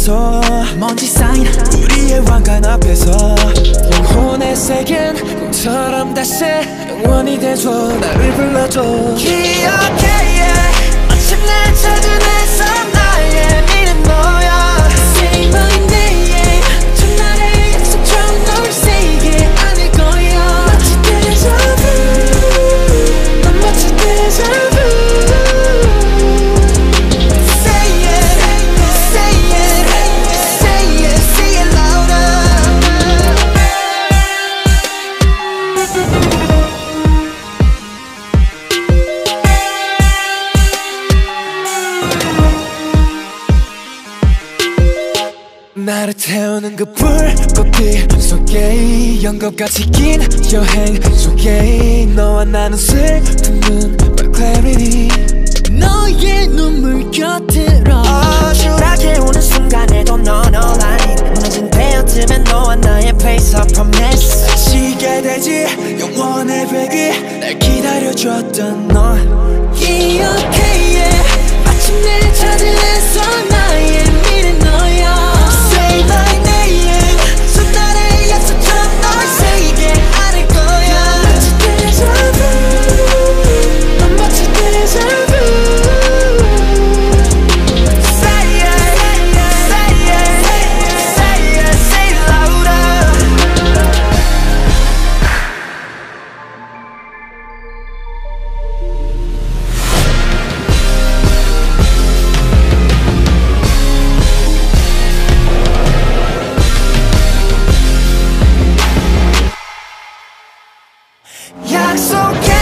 다소 먼지 쌓인 우리의 왕관 앞에서 영혼의 색은 꿈처럼 다시 영원히 돼줘 나를 불러줘 기억해 yeah. 마침내 찾은 해서 나의 미는 너야 Say my name 첫날의 약속처럼 널 세게 안을 거야 마치 déjà vu 난 마치 déjà vu Say it, say it, say it, say it louder 나를 태우는 그 불꽃빛 속에 연극같이 긴 여행 속에 너와 나눈 슬픔은 But clarity 너의 눈물 곁으로 추락해 오는 순간에도 넌 all I need 무너진 베어틈엔 너와 나의 place of promise 지게 되지 영원의 백위 날 기다려줬던 넌 기억해 yeah. 마침내 찾으면서 나의 미래 너야 Say my name 첫날의 약속처럼 널 세게 안을 거야 마치 déjà vu 난 마치 déjà vu Say it, say it, say it, say it louder 약속해